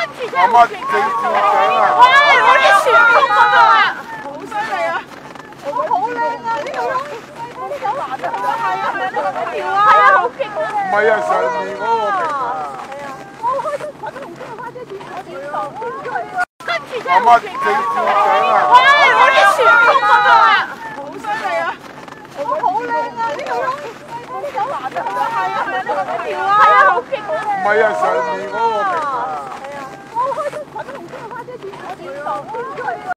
阿乜整跳繩啊！ 哇！嗰啲旋風嗰個啊， 好犀利啊！好靚啊！呢個呢個難啊！係啊，呢個跳啊！ 係啊，好勁啊！ 唔係啊，上面嗰個勁啊！ 係啊，我開咗粉紅色嘅花姐轉我點放邊區啊？跟住真阿乜係好勁整跳繩啊！ 哇！嗰啲旋風嗰個啊， 好犀利啊！好靚啊！呢個呢個難啊！係啊，呢個跳啊！ 係啊，好勁啊！ 唔係啊，上面嗰個勁啊！